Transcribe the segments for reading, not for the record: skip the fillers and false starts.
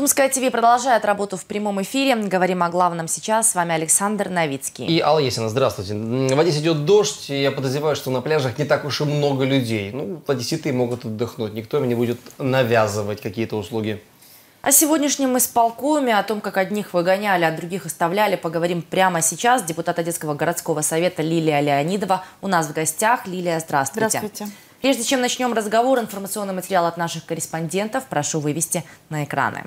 Думское ТВ продолжает работу в прямом эфире. Говорим о главном сейчас. С вами Александр Новицкий. И Алла Есина, здравствуйте. В Одессе идет дождь, и я подозреваю, что на пляжах не так уж и много людей. Ну, одесситы могут отдохнуть, никто им не будет навязывать какие-то услуги. О сегодняшнем исполкоме, о том, как одних выгоняли, а других оставляли, поговорим прямо сейчас. Депутат Одесского городского совета Лилия Леонидова у нас в гостях. Лилия, здравствуйте. Здравствуйте. Прежде чем начнем разговор, информационный материал от наших корреспондентов прошу вывести на экраны.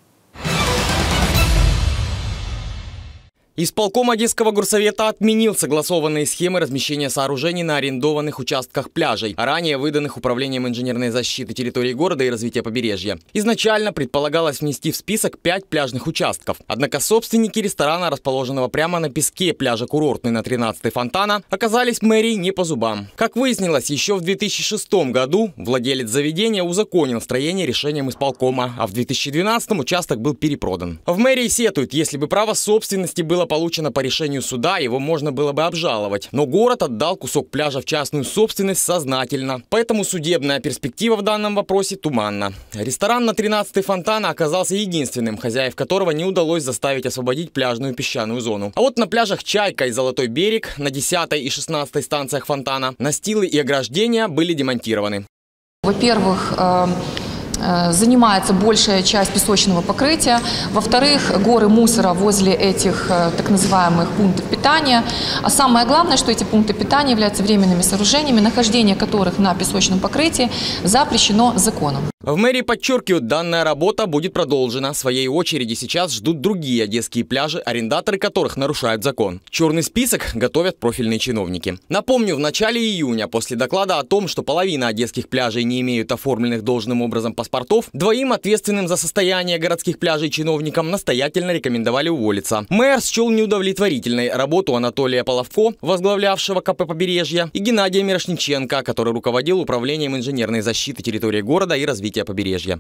Исполком Одесского горсовета отменил согласованные схемы размещения сооружений на арендованных участках пляжей, ранее выданных Управлением инженерной защиты территории города и развития побережья. Изначально предполагалось внести в список 5 пляжных участков. Однако собственники ресторана, расположенного прямо на песке пляжа Курортный на 13-й Фонтана, оказались мэрии не по зубам. Как выяснилось, еще в 2006 году владелец заведения узаконил строение решением исполкома, а в 2012 участок был перепродан. В мэрии сетуют, если бы право собственности было получено по решению суда, его можно было бы обжаловать. Но город отдал кусок пляжа в частную собственность сознательно. Поэтому судебная перспектива в данном вопросе туманна. Ресторан на 13-й Фонтана оказался единственным, хозяев которого не удалось заставить освободить пляжную песчаную зону. А вот на пляжах Чайка и Золотой берег, на 10-й и 16-й станциях Фонтана, настилы и ограждения были демонтированы. Во-первых, занимается большая часть песочного покрытия. Во-вторых, горы мусора возле этих так называемых пунктов питания. А самое главное, что эти пункты питания являются временными сооружениями, нахождение которых на песочном покрытии запрещено законом. В мэрии подчеркивают, данная работа будет продолжена. В своей очереди сейчас ждут другие одесские пляжи, арендаторы которых нарушают закон. Черный список готовят профильные чиновники. Напомню, в начале июня, после доклада о том, что половина одесских пляжей не имеют оформленных должным образом паспортов, двоим ответственным за состояние городских пляжей чиновникам настоятельно рекомендовали уволиться. Мэр счел неудовлетворительной работу Анатолия Половко, возглавлявшего КП «Побережье», и Геннадия Мирошниченко, который руководил Управлением инженерной защиты территории города и развития побережья.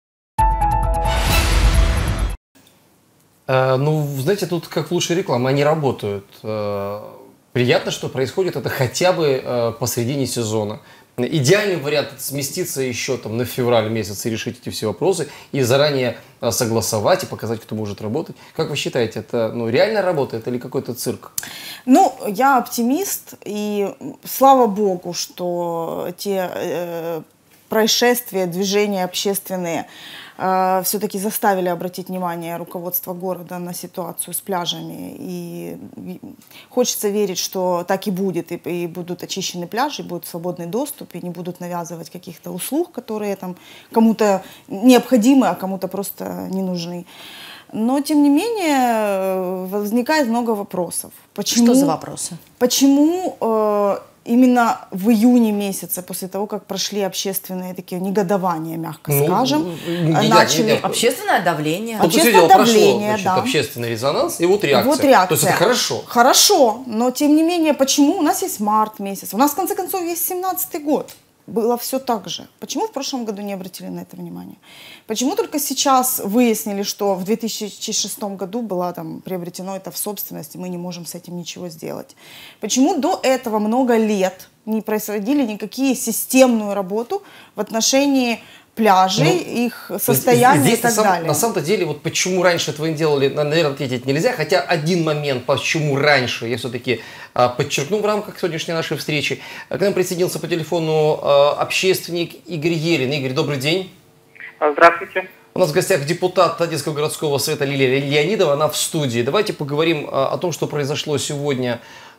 Ну, знаете, тут как в лучшей рекламе, они работают. Приятно, что происходит это хотя бы посредине сезона. Идеальный вариант – сместиться еще там на февраль месяц и решить эти все вопросы, и заранее согласовать и показать, кто может работать. Как вы считаете, это реально работает или какой-то цирк? Ну, я оптимист, и слава богу, что те происшествия, движения общественные все-таки заставили обратить внимание руководства города на ситуацию с пляжами. И хочется верить, что так и будет, и будут очищены пляжи, и будет свободный доступ, и не будут навязывать каких-то услуг, которые там кому-то необходимы, а кому-то просто не нужны. Но, тем не менее, возникает много вопросов. Почему, что за вопросы? Почему именно в июне месяце, после того, как прошли общественные такие негодования, мягко скажем, начали... Общественное давление. Общественное давление, прошло, значит, общественный резонанс, и вот реакция. Вот реакция. То есть это хорошо. Хорошо, но тем не менее, почему? У нас есть март месяц, у нас в конце концов есть 17-й год. Было все так же. Почему в прошлом году не обратили на это внимание? Почему только сейчас выяснили, что в 2006 году было там приобретено это в собственность, и мы не можем с этим ничего сделать? Почему до этого много лет не производили никакие системную работу в отношении пляжей, их состояния и так далее? На самом-то деле, вот почему раньше этого не делали, наверное, ответить нельзя. Хотя один момент, почему раньше, я все-таки подчеркну в рамках сегодняшней нашей встречи. К нам присоединился по телефону общественник Игорь Елин. Игорь, добрый день. Здравствуйте. У нас в гостях депутат Одесского городского совета Лилия Леонидова, она в студии. Давайте поговорим о том, что произошло сегодня,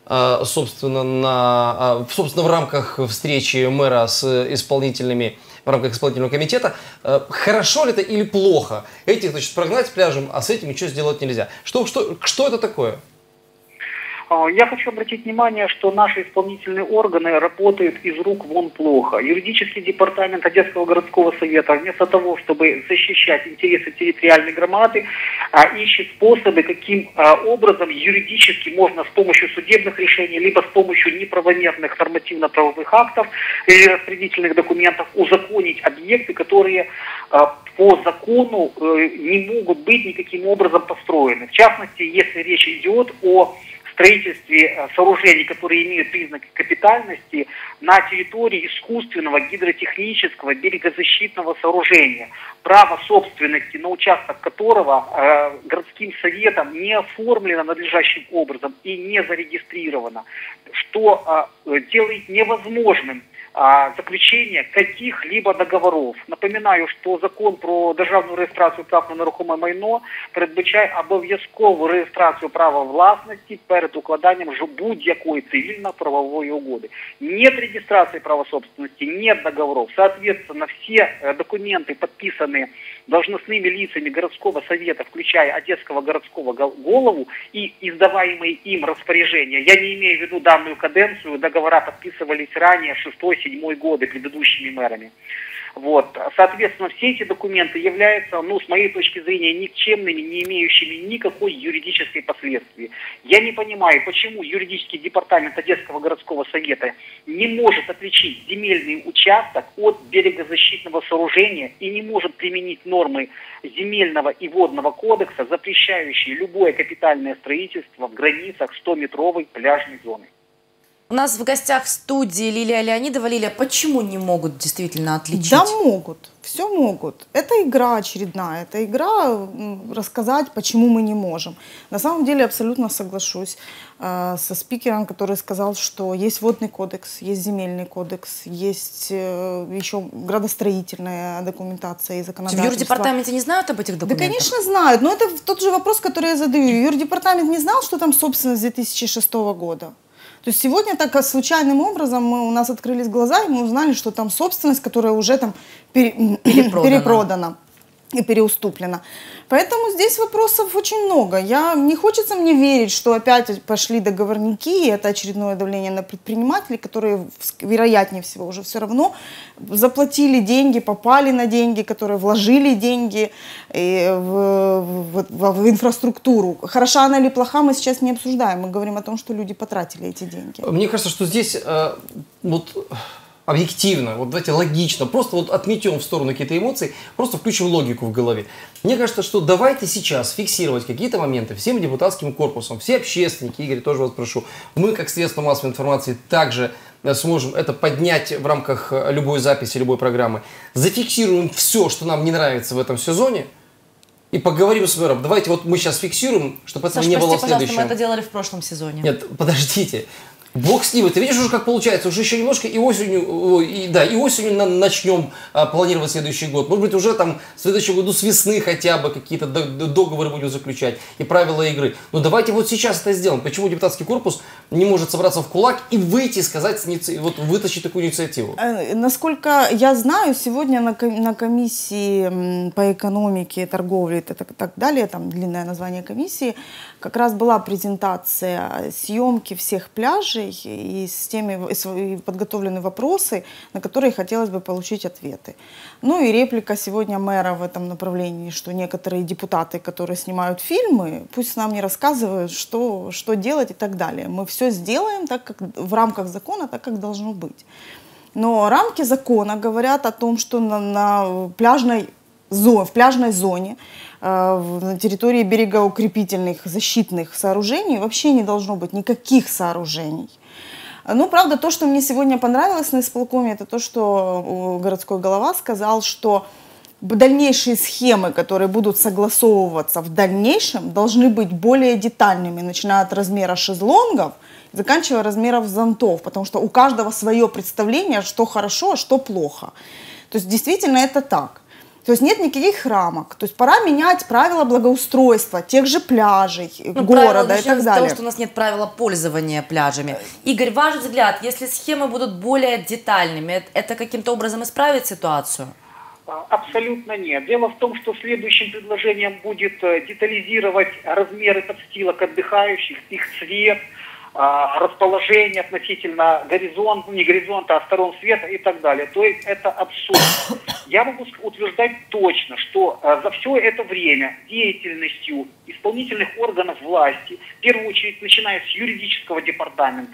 собственно, в рамках встречи мэра с исполнительными, в рамках исполнительного комитета. Хорошо ли это или плохо? Этих, значит, прогнать с пляжем, а с этим ничего сделать нельзя. Что это такое? Я хочу обратить внимание, что наши исполнительные органы работают из рук вон плохо. Юридический департамент Одесского городского совета вместо того, чтобы защищать интересы территориальной громады, ищет способы, каким образом юридически можно с помощью судебных решений, либо с помощью неправомерных нормативно-правовых актов или распорядительных документов узаконить объекты, которые по закону не могут быть никаким образом построены. В частности, если речь идет о строительстве сооружений, которые имеют признаки капитальности на территории искусственного гидротехнического берегозащитного сооружения, право собственности на участок которого городским советом не оформлено надлежащим образом и не зарегистрировано, что делает невозможным заключение каких-либо договоров. Напоминаю, що закон про державну реєстрацію прав на нерухоме майно передбачає обов'язкову реєстрацію права власності перед укладанням будь-якої цивільно-правової угоди. Нет регистрации права собственности, нет договоров. Соответственно, все документы, подписанные должностными лицами городского совета, включая Одесского городского голову, и издаваемые им распоряжения, я не имею в виду данную каденцию, договора подписывались ранее, 6-7 годы, предыдущими мэрами. Вот. Соответственно, все эти документы являются, с моей точки зрения, никчемными, не имеющими никакой юридической последствий. Я не понимаю, почему юридический департамент Одесского городского совета не может отличить земельный участок от берегозащитного сооружения и не может применить нормы земельного и водного кодекса, запрещающие любое капитальное строительство в границах 100-метровой пляжной зоны. У нас в гостях в студии Лилия Леонидова. Лилия, почему не могут действительно отличить? Да могут, все могут. Это игра очередная, это игра рассказать, почему мы не можем. На самом деле абсолютно соглашусь со спикером, который сказал, что есть водный кодекс, есть земельный кодекс, есть еще градостроительная документация и законодательство. В юрдепартаменте не знают об этих документах? Да, конечно, знают, но это тот же вопрос, который я задаю. Юрдепартамент не знал, что там собственность 2006 года. То есть сегодня так случайным образом у нас открылись глаза, и мы узнали, что там собственность, которая уже там перепродана и переуступлена. Поэтому здесь вопросов очень много. Не хочется мне верить, что опять пошли договорники, и это очередное давление на предпринимателей, которые, вероятнее всего, уже все равно заплатили деньги, попали на деньги, которые вложили деньги в инфраструктуру. Хороша она или плоха, мы сейчас не обсуждаем. Мы говорим о том, что люди потратили эти деньги. Мне кажется, что здесь объективно, давайте логично, просто отметем в сторону какие-то эмоции, просто включим логику в голове. Мне кажется, что давайте сейчас фиксировать какие-то моменты всем депутатским корпусом, все общественники, Игорь, тоже вас прошу, мы, как средство массовой информации, также сможем это поднять в рамках любой записи, любой программы, зафиксируем все, что нам не нравится в этом сезоне, и поговорим с мэром. Давайте мы сейчас фиксируем, чтобы этого не было в следующем. Мы это делали в прошлом сезоне. Нет, подождите. Бог с ним. Ты видишь уже, как получается, уже еще немножко и осенью начнем планировать следующий год. Может быть, уже там в следующем году с весны хотя бы какие-то договоры будем заключать и правила игры. Но давайте сейчас это сделаем. Почему депутатский корпус не может собраться в кулак и выйти, сказать, вытащить такую инициативу? Насколько я знаю, сегодня на комиссии по экономике, торговле и так далее, там длинное название комиссии, как раз была презентация съемки всех пляжей и подготовлены вопросы, на которые хотелось бы получить ответы. Ну и реплика сегодня мэра в этом направлении, что некоторые депутаты, которые снимают фильмы, пусть нам не рассказывают, что делать и так далее. Мы все сделаем так, как в рамках закона, так, как должно быть. Но рамки закона говорят о том, что в пляжной зоне, на территории берегоукрепительных защитных сооружений вообще не должно быть никаких сооружений. Ну, правда, то, что мне сегодня понравилось на исполкоме, это то, что городской голова сказал, что дальнейшие схемы, которые будут согласовываться в дальнейшем, должны быть более детальными, начиная от размера шезлонгов, заканчивая размеров зонтов, потому что у каждого свое представление, что хорошо, а что плохо. То есть действительно это так. То есть нет никаких рамок. То есть пора менять правила благоустройства тех же пляжей, города и так далее. Потому что у нас нет правила пользования пляжами. Игорь, ваш взгляд, если схемы будут более детальными, это каким-то образом исправит ситуацию? Абсолютно нет. Дело в том, что следующим предложением будет детализировать размеры подстилок отдыхающих, их цвет, расположение относительно горизонта, не горизонта, а сторон света и так далее. То есть это абсурд. Я могу утверждать точно, что за все это время деятельностью исполнительных органов власти, в первую очередь начиная с юридического департамента,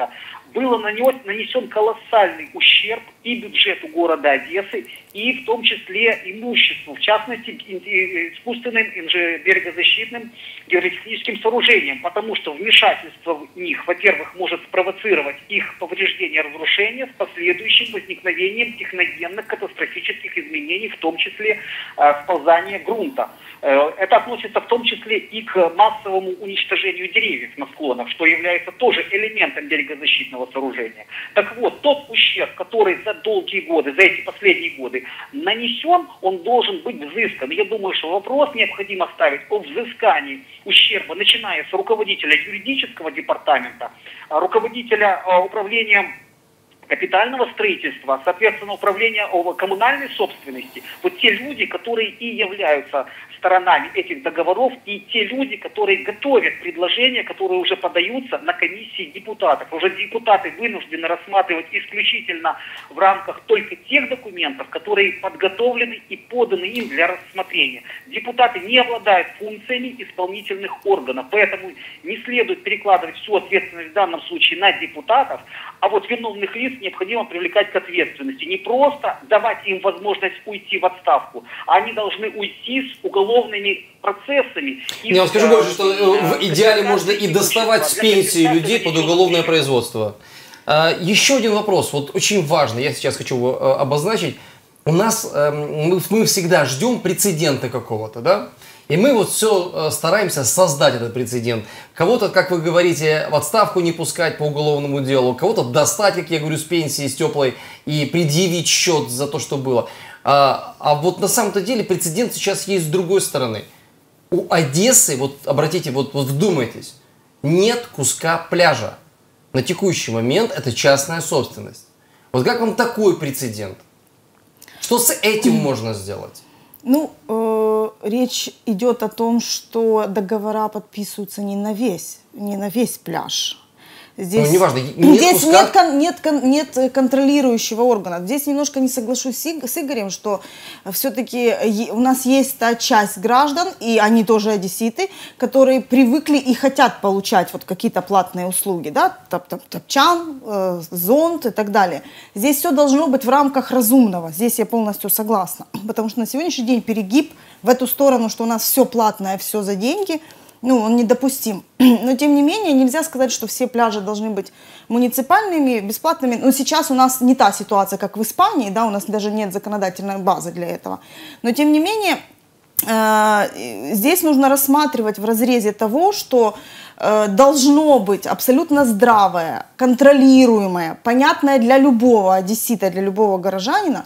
был нанесен колоссальный ущерб и бюджету города Одессы, и в том числе имуществу, в частности искусственным берегозащитным гидротехническим сооружениям, потому что вмешательство в них, во-первых, может спровоцировать их повреждение, разрушение с последующим возникновением техногенных катастрофических изменений, в том числе сползания грунта. Это относится в том числе и к массовому уничтожению деревьев на склонах, что является тоже элементом берегозащитного сооружения. Так вот, тот ущерб, который за долгие годы, за эти последние годы нанесен, он должен быть взыскан. Я думаю, что вопрос необходимо ставить о взыскании ущерба, начиная с руководителя юридического департамента, руководителя управления капитального строительства, соответственно, управления коммунальной собственности. Вот те люди, которые и являются сторонами этих договоров, и те люди, которые готовят предложения, которые уже подаются на комиссии депутатов. Уже депутаты вынуждены рассматривать исключительно в рамках только тех документов, которые подготовлены и поданы им для рассмотрения. Депутаты не обладают функциями исполнительных органов, поэтому не следует перекладывать всю ответственность в данном случае на депутатов, а вот виновных лиц необходимо привлекать к ответственности. Не просто давать им возможность уйти в отставку, а они должны уйти с уголовными процессами. Я вам скажу больше, что в идеале можно и доставать с пенсии людей под уголовное производство. Еще один вопрос, вот очень важный, я сейчас хочу его обозначить. У нас, мы всегда ждем прецедента какого-то, да? И мы вот все стараемся создать этот прецедент. Кого-то, как вы говорите, в отставку не пускать по уголовному делу, кого-то достать, как я говорю, с пенсии, с теплой, и предъявить счет за то, что было. А вот на самом-то деле прецедент сейчас есть с другой стороны. У Одессы, вот обратите, вот вдумайтесь, нет куска пляжа. На текущий момент это частная собственность. Вот как вам такой прецедент? Что с этим можно сделать? Ну, речь идет о том, что договора подписываются не на весь пляж. Здесь, ну, неважно, здесь нет контролирующего органа. Здесь немножко не соглашусь с Игорем, что все-таки у нас есть та часть граждан, и они тоже одесситы, которые привыкли и хотят получать вот какие-то платные услуги, да, топчан, зонт и так далее. Здесь все должно быть в рамках разумного. Здесь я полностью согласна. Потому что на сегодняшний день перегиб в эту сторону, что у нас все платное, все за деньги, ну, он недопустим. Но, тем не менее, нельзя сказать, что все пляжи должны быть муниципальными, бесплатными. Но сейчас у нас не та ситуация, как в Испании, да, у нас даже нет законодательной базы для этого. Но, тем не менее, здесь нужно рассматривать в разрезе того, что должно быть абсолютно здравое, контролируемое, понятное для любого одессита, для любого горожанина,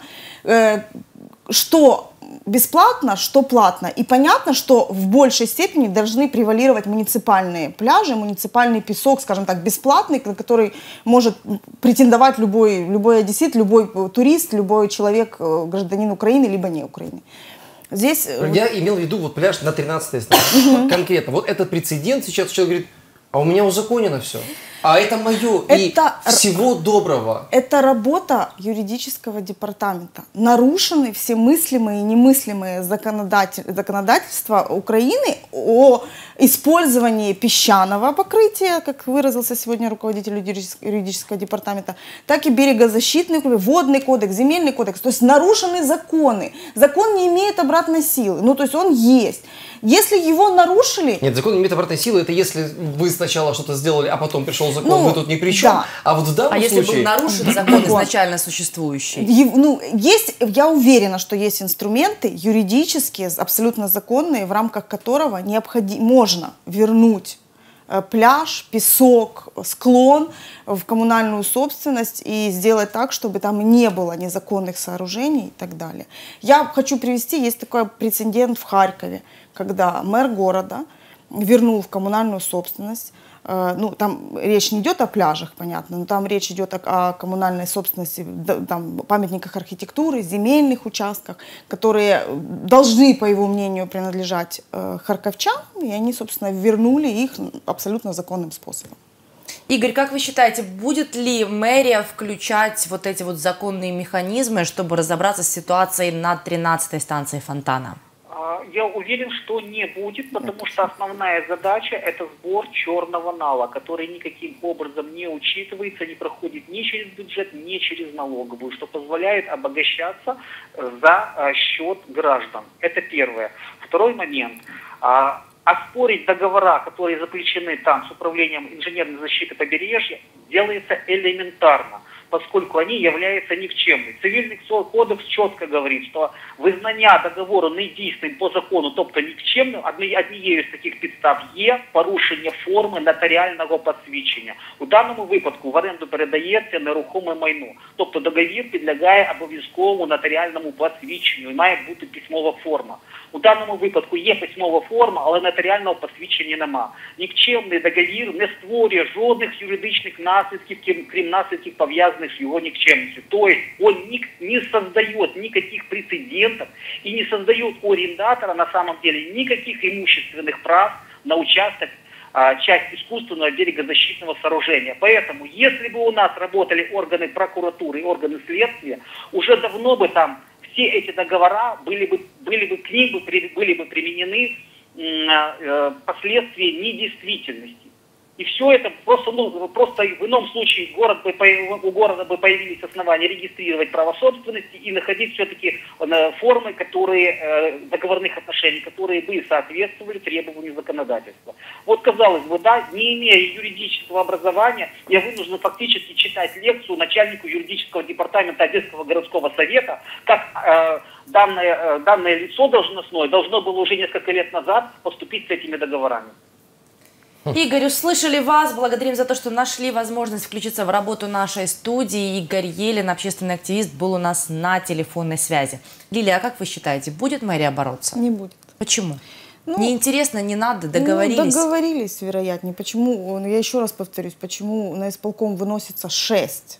что бесплатно, что платно. И понятно, что в большей степени должны превалировать муниципальные пляжи, муниципальный песок, скажем так, бесплатный, на который может претендовать любой одессит, любой турист, любой человек, гражданин Украины, либо не Украины. Здесь... Я имел в виду вот пляж на 13-й стране. Конкретно. Вот этот прецедент сейчас человек говорит, а у меня узаконено все. А это мое. И всего доброго. Это работа юридического департамента. Нарушены все мыслимые и немыслимые законодательства Украины о использовании песчаного покрытия, как выразился сегодня руководитель юридического департамента, так и берегозащитный, водный кодекс, земельный кодекс. То есть нарушены законы. Закон не имеет обратной силы. Ну, то есть он есть. Если его нарушили... Нет, закон не имеет обратной силы, это если вы сначала что-то сделали, а потом пришел закон, вы тут ни при чем. Да. А вот в данном случае... если был нарушен закон изначально существующий? Я уверена, что есть инструменты юридические, абсолютно законные, в рамках которого можно вернуть пляж, песок, склон в коммунальную собственность и сделать так, чтобы там не было незаконных сооружений и так далее. Я хочу привести, есть такой прецедент в Харькове, когда мэр города вернул в коммунальную собственность, ну, там речь не идет о пляжах, понятно, но там речь идет о коммунальной собственности, там, памятниках архитектуры, земельных участках, которые должны, по его мнению, принадлежать харьковчанам, и они, собственно, вернули их абсолютно законным способом. Игорь, как вы считаете, будет ли мэрия включать вот эти вот законные механизмы, чтобы разобраться с ситуацией на 13-й станции Фонтана? Я уверен, что не будет, потому что основная задача – это сбор черного нала, который никаким образом не учитывается, не проходит ни через бюджет, ни через налоговую, что позволяет обогащаться за счет граждан. Это первое. Второй момент. Оспорить договора, которые заключены там с Управлением инженерной защиты побережья, делается элементарно, поскольку они являются никчемными. Цивільний кодекс чітко говорить, що визнання договору недійсним по закону, тобто нікчемним, однією з таких підстав є порушення форми нотаріального посвідчення. У даному випадку в оренду передається нерухоме майно, тобто договір підлягає обов'язковому нотаріальному посвідченню і має бути письмова форма. У даному випадку є письмова форма, але нотаріального посвідчення нема. Нікчемний договір не створює жодних юридичних наслідків, крім наслідків пов'язаних с его никчемностью. То есть он не создает никаких прецедентов и не создает у арендатора на самом деле никаких имущественных прав на участок, часть искусственного берегозащитного сооружения. Поэтому, если бы у нас работали органы прокуратуры и органы следствия, уже давно бы там все эти договора были бы к ним были бы применены последствия недействительности. И все это просто в ином случае у города бы появились основания регистрировать право собственности и находить все-таки формы, договорных отношений, которые бы соответствовали требованию законодательства. Вот, казалось бы, да, не имея юридического образования, я вынужден фактически читать лекцию начальнику юридического департамента Одесского городского совета, как данное лицо должностное должно было уже несколько лет назад поступить с этими договорами. Игорь, услышали вас. Благодарим за то, что нашли возможность включиться в работу нашей студии. Игорь Елин, общественный активист, был у нас на телефонной связи. Лилия, а как вы считаете, будет мэрия бороться? Не будет. Почему? Неинтересно, не надо, договорились? Договорились, вероятнее. Почему, я еще раз повторюсь, почему на исполком выносится 6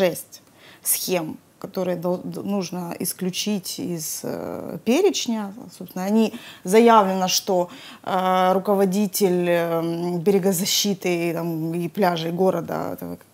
схем, которые нужно исключить из перечня. Собственно, они заявлено, что руководитель берегозащиты и пляжей города,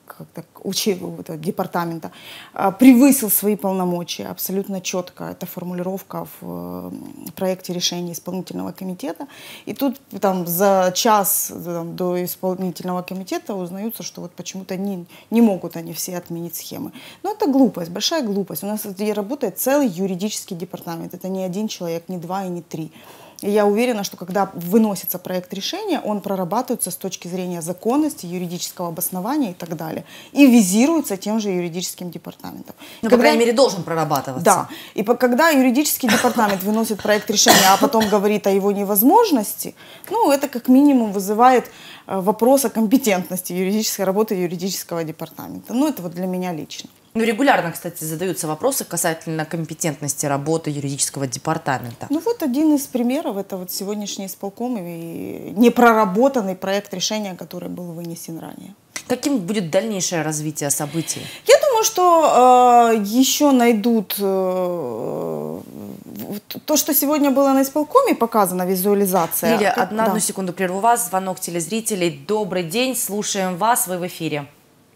департамента, превысил свои полномочия абсолютно четко. Это формулировка в проекте решения исполнительного комитета. И тут за час до исполнительного комитета узнаются, что вот почему-то не могут они все отменить схемы. Но это глупость, большая глупость. У нас работает целый юридический департамент. Это не один человек, не два и не три. И я уверена, что когда выносится проект решения, он прорабатывается с точки зрения законности, юридического обоснования и так далее. И визируется тем же юридическим департаментом. Ну, по крайней мере, должен прорабатываться. Да. И когда юридический департамент выносит проект решения, а потом говорит о его невозможности, это как минимум вызывает вопрос о компетентности юридической работы юридического департамента. Это вот для меня лично. Регулярно, кстати, задаются вопросы касательно компетентности работы юридического департамента. Вот один из примеров, это вот сегодняшний исполком и непроработанный проект решения, который был вынесен ранее. Каким будет дальнейшее развитие событий? Я думаю, что еще найдут то, что сегодня было на исполкоме, показана визуализация. Лилия, одну секунду прерву вас, звонок телезрителей. Добрый день, слушаем вас, вы в эфире.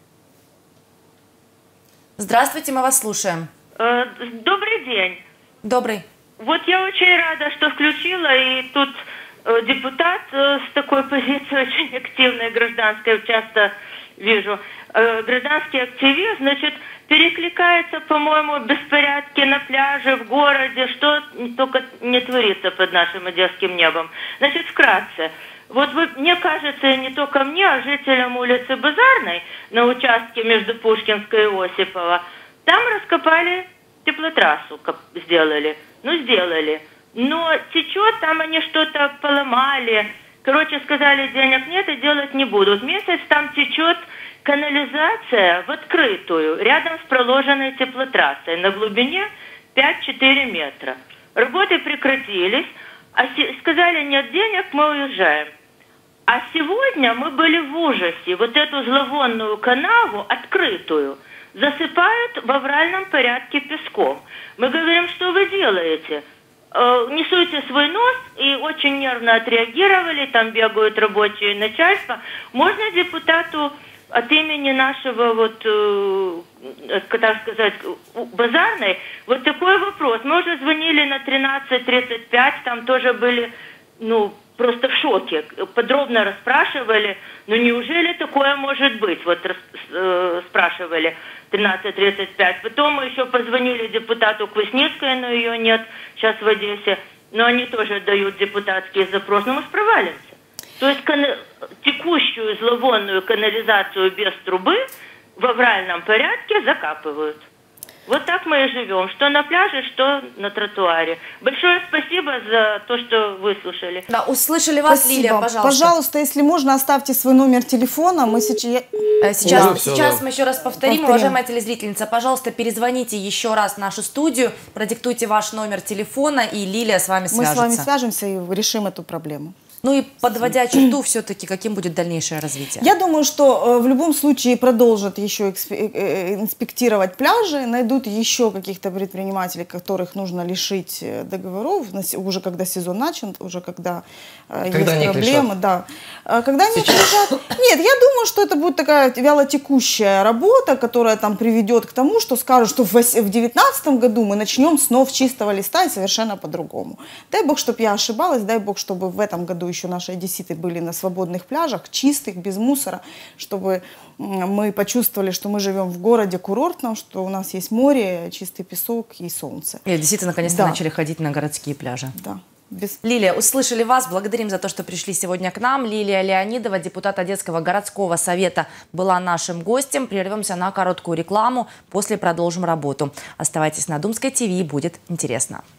Здравствуйте, мы вас слушаем. Добрый день. Добрый. Вот я очень рада, что включила, и тут депутат с такой позицией очень активной, гражданской, часто вижу. Гражданский активист, значит, перекликается, по-моему, беспорядки на пляже, в городе, что только не творится под нашим одесским небом. Значит, вкратце. Вот мне кажется, не только мне, а жителям улицы Базарной на участке между Пушкинской и Осипова, там раскопали теплотрассу, сделали. Сделали. Но течет, там они что-то поломали. Короче, сказали, денег нет и делать не будут. Месяц там течет канализация в открытую, рядом с проложенной теплотрассой, на глубине 5-4 метра. Работы прекратились, сказали, нет денег, мы уезжаем. А сегодня мы были в ужасе. Вот эту зловонную канаву, открытую, засыпают в авральном порядке песком. Мы говорим, что вы делаете? Не суйте свой нос, и очень нервно отреагировали, там бегают рабочие начальства. Можно депутату от имени нашего, вот, так сказать, базарной, вот такой вопрос. Мы уже звонили на 13:35, там тоже были, ну, просто в шоке. Подробно расспрашивали, ну неужели такое может быть? Вот спрашивали 13:35. Потом мы еще позвонили депутату Квасницкой, но ее нет сейчас в Одессе. Но они тоже дают депутатский запрос. Но мы справляемся. То есть текущую зловонную канализацию без трубы в авральном порядке закапывают. Вот так мы и живем. Что на пляже, что на тротуаре. Большое спасибо за то, что выслушали. Да, услышали вас, Спасибо. Лилия, пожалуйста. Пожалуйста, если можно, оставьте свой номер телефона. Мы сейчас... Сейчас мы еще раз повторим. Уважаемая телезрительница, пожалуйста, перезвоните еще раз в нашу студию, продиктуйте ваш номер телефона, и Лилия с вами свяжется. Мы с вами свяжемся и решим эту проблему. Ну и подводя черту, все-таки, каким будет дальнейшее развитие? Я думаю, что в любом случае продолжат еще инспектировать пляжи, найдут еще каких-то предпринимателей, которых нужно лишить договоров, уже когда сезон начат, уже когда есть проблемы. Да. Когда они лишат... Нет, я думаю, что это будет такая вялотекущая работа, которая там приведет к тому, что скажут, что в 2019 году мы начнем снова с чистого листа и совершенно по-другому. Дай бог, чтобы я ошибалась, дай бог, чтобы в этом году еще наши одесситы были на свободных пляжах, чистых, без мусора, чтобы мы почувствовали, что мы живем в городе курортном, что у нас есть море, чистый песок и солнце. И одесситы наконец-то начали ходить на городские пляжи. Да. Лилия, услышали вас, благодарим за то, что пришли сегодня к нам. Лилия Леонидова, депутат Одесского городского совета, была нашим гостем. Прервемся на короткую рекламу, после продолжим работу. Оставайтесь на Думской ТВ, будет интересно.